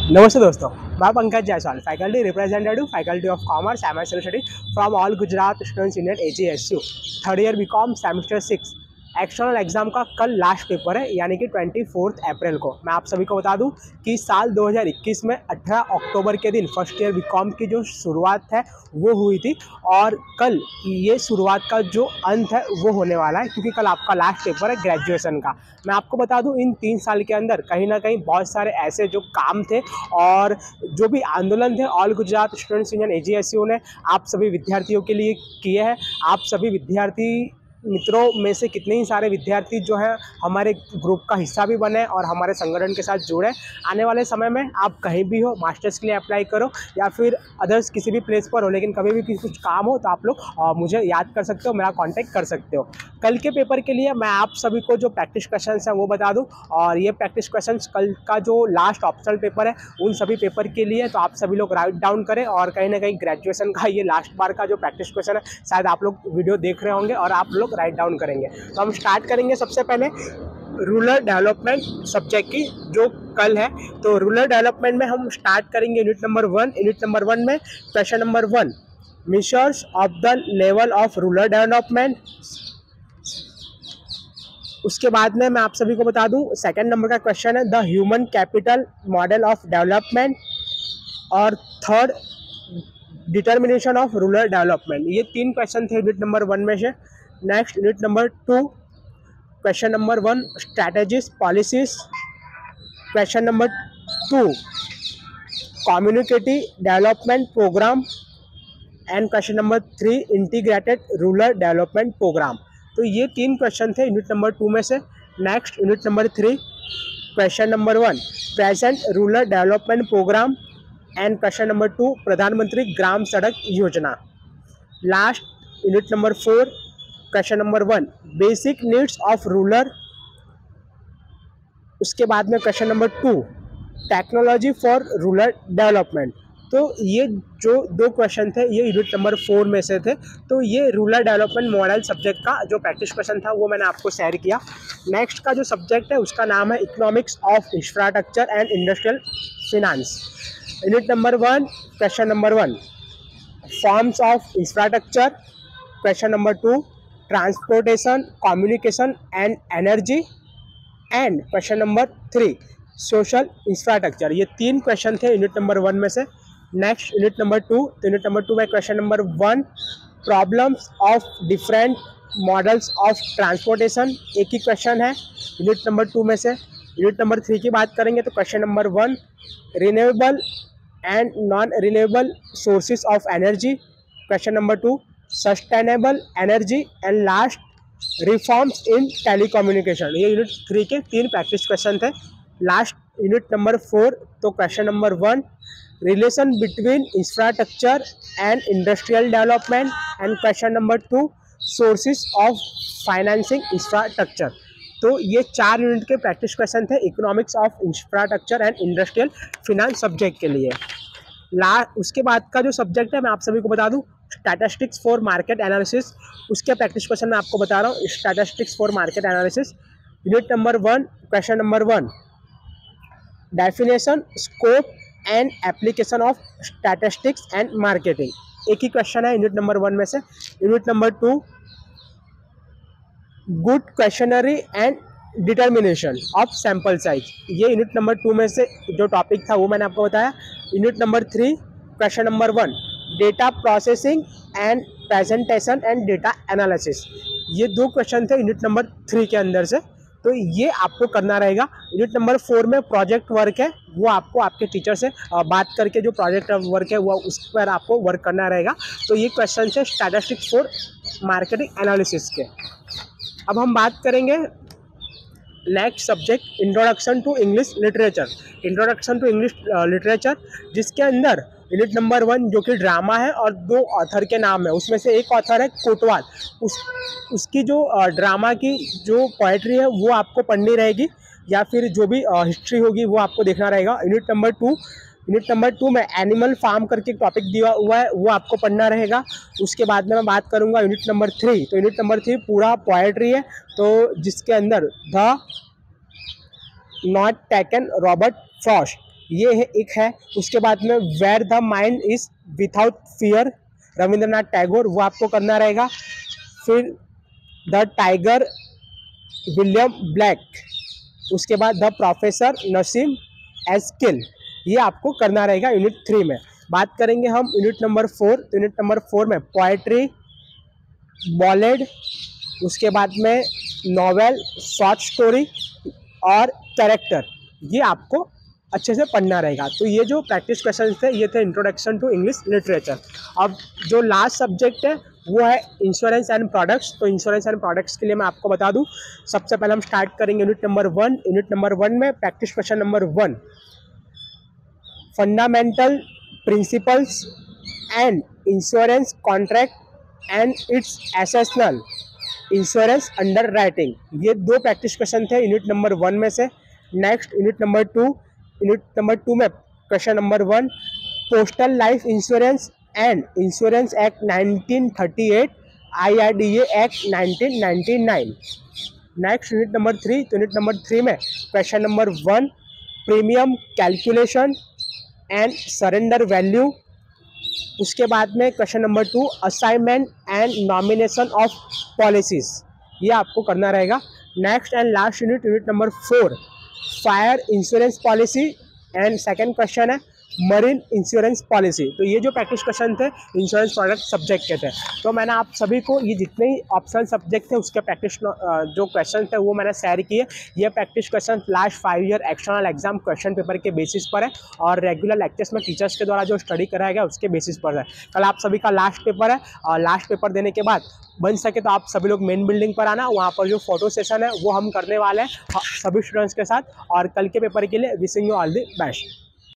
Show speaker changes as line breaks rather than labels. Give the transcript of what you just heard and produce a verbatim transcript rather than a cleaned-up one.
नमस्ते दोस्तों, मैं Pankaj Jaiswal, faculty representative faculty of commerce M S university from all Gujarat students union A G S U third year B com semester six. External exam का कल last paper है, यानी कि twenty fourth April को। मैं आप सभी को बता दूं कि साल दो हज़ार इक्कीस में अठारह अक्टूबर के दिन फर्स्ट ईयर बी कॉम की जो शुरुआत है वो हुई थी, और कल ये शुरुआत का जो अंत है वो होने वाला है, क्योंकि कल आपका लास्ट पेपर है ग्रेजुएशन का। मैं आपको बता दूं इन तीन साल के अंदर कहीं ना कहीं बहुत सारे ऐसे जो काम थे और जो भी आंदोलन थे all Gujarat students union A G S U ने आप सभी विद्यार्थियों के लिए किए हैं। आप सभी विद्यार्थी मित्रों में से कितने ही सारे विद्यार्थी जो है हमारे ग्रुप का हिस्सा भी बने और हमारे संगठन के साथ जुड़े। आने वाले समय में आप कहीं भी हो, मास्टर्स के लिए अप्लाई करो या फिर अदर्स किसी भी प्लेस पर हो, लेकिन कभी भी किसी कुछ काम हो तो आप लोग मुझे याद कर सकते हो, मेरा कांटेक्ट कर सकते हो। कल के पेपर के लिए मैं आप सभी को जो प्रैक्टिस क्वेश्चन है वो बता दूं, और ये प्रैक्टिस क्वेश्चन कल का जो लास्ट ऑप्शनल पेपर है उन सभी पेपर के लिए, तो आप सभी लोग राइट डाउन करें। और कहीं ना कहीं ग्रेजुएशन का ये लास्ट बार का जो प्रैक्टिस क्वेश्चन है शायद आप लोग वीडियो देख रहे होंगे और आप लोग राइट डाउन करेंगे। तो हम स्टार्ट करेंगे सबसे पहले रूरल डेवलपमेंट सब्जेक्ट की, जो कल है। तो रूरल डेवलपमेंट में हम स्टार्ट करेंगे unit number one. Unit number one में question number one, measures of the level of rural development. उसके बाद में मैं आप सभी को बता दूं सेकंड नंबर का क्वेश्चन है the human capital model of development, और third determination of rural development. ये तीन क्वेश्चन थे यूनिट नंबर वन में से। Next unit number two, question number one strategies policies, question number two community development program, and question number three integrated rural development program. तो ये तीन question थे unit number two में से। Next unit number three, question number one present rural development program, and question number two Pradhan Mantri Gram Sadak Yojana. Last unit number four, question number one basic needs of rural. उसके बाद में question number two technology for rural development. तो ये जो दो question थे ये unit number four में से थे। तो ये रूरल डेवलपमेंट मॉडल सब्जेक्ट का जो प्रैक्टिस क्वेश्चन था वो मैंने आपको शेयर किया। नेक्स्ट का जो सब्जेक्ट है उसका नाम है economics of infrastructure and industrial finance. Unit number one, question number one forms of infrastructure, question number two transportation, communication and energy, and question number three social infrastructure. ये तीन question थे unit number one में से। Next unit number two, तो unit number two में question number one problems of different models of transportation, एक ही question है यूनिट नंबर टू में से। यूनिट नंबर थ्री की बात करेंगे तो question number one renewable and non renewable sources of energy, question number two sustainable energy, and last reforms in telecommunication. ये यूनिट थ्री के तीन प्रैक्टिस क्वेश्चन थे। लास्ट यूनिट नंबर फोर, तो question number one relation between infrastructure and industrial development, and question number two sources of financing infrastructure. तो ये चार unit के practice question थे economics of infrastructure and industrial finance subject के लिए। ला उसके बाद का जो सब्जेक्ट है मैं आप सभी को बता दूं स्टैटिस्टिक्स फॉर मार्केट एनालिसिस। उसके प्रैक्टिस क्वेश्चन मैं आपको बता रहा हूँ statistics for market analysis. Unit number one, question number one definition, scope and application of statistics and marketing, एक ही क्वेश्चन है यूनिट नंबर वन में से। Unit number two good questionnaire and determination of sample size, ये unit number two में से जो topic था वो मैंने आपको बताया। Unit number three, question number one data processing and presentation and data analysis, ये दो क्वेश्चन थे यूनिट नंबर थ्री के अंदर से। तो ये आपको करना रहेगा। यूनिट नंबर फोर में प्रोजेक्ट वर्क है, वो आपको आपके टीचर से बात करके जो प्रोजेक्ट वर्क है वो उस पर आपको वर्क करना रहेगा। तो ये क्वेश्चन है स्टैटिस्टिक्स फॉर मार्केटिंग एनालिसिस के। अब हम बात करेंगे next subject introduction to English literature. Introduction to English literature जिसके अंदर यूनिट नंबर वन जो कि ड्रामा है और दो ऑथर के नाम है, उसमें से एक ऑथर है कोटवाल। उस उसकी जो ड्रामा की जो पोएट्री है वो आपको पढ़नी रहेगी, या फिर जो भी हिस्ट्री होगी वो आपको देखना रहेगा। Unit number two unit number two में एनिमल फार्म करके टॉपिक दिया हुआ है वो आपको पढ़ना रहेगा। उसके बाद में मैं बात करूंगा यूनिट नंबर थ्री। तो यूनिट नंबर थ्री पूरा पोएट्री है, तो जिसके अंदर the not taken Robert Frost ये है एक है। उसके बाद में where the mind is without fear, Rabindranath Tagore, वो आपको करना रहेगा। फिर द टाइगर, विलियम ब्लैक। उसके बाद द प्रोफेसर नसीम एस्किल, ये आपको करना रहेगा यूनिट थ्री में। बात करेंगे हम यूनिट नंबर फोर, तो यूनिट नंबर फोर में पोएट्री, बॉलेड, उसके बाद में नॉवेल, शॉर्ट स्टोरी और कैरेक्टर, ये आपको अच्छे से पढ़ना रहेगा। तो ये जो प्रैक्टिस क्वेश्चन थे ये थे इंट्रोडक्शन टू इंग्लिश लिटरेचर। अब जो लास्ट सब्जेक्ट है वो है इंश्योरेंस एंड प्रोडक्ट्स। तो इंश्योरेंस एंड प्रोडक्ट्स के लिए मैं आपको बता दूं, सबसे पहले हम स्टार्ट करेंगे unit number one. Unit number one में practice question number one, fundamental principles and insurance contract and its essential insurance underwriting, ये दो प्रैक्टिस क्वेश्चन थे यूनिट नंबर वन में से। Next unit number two, unit number two में question number one, postal life insurance and insurance act nineteen thirty eight, I R D A act nineteen ninety nine. Next unit number three, तो unit number three में question number one, premium calculation and surrender value. उसके बाद में question number two, assignment and nomination of policies, ये आपको करना रहेगा। Next and last unit, unit number four, fire insurance policy and second question है marine insurance policy. तो ये जो प्रैक्टिस क्वेश्चन थे इंश्योरेंस प्रोडक्ट सब्जेक्ट के थे। तो मैंने आप सभी को ये जितने ही ऑप्शनल सब्जेक्ट थे उसके प्रैक्टिस जो क्वेश्चन थे वो मैंने शेयर किए। ये practice question last five year external exam question paper के बेसिस पर है और रेगुलर लेक्चर्स में टीचर्स के द्वारा जो स्टडी कराया गया उसके बेसिस पर है। कल आप सभी का लास्ट पेपर है और लास्ट पेपर देने के बाद बन सके तो आप सभी लोग मेन बिल्डिंग पर आना, वहाँ पर जो फोटो सेशन है वो हम करने वाले हैं सभी स्टूडेंट्स के साथ। और कल के पेपर के लिए wishing you all the best.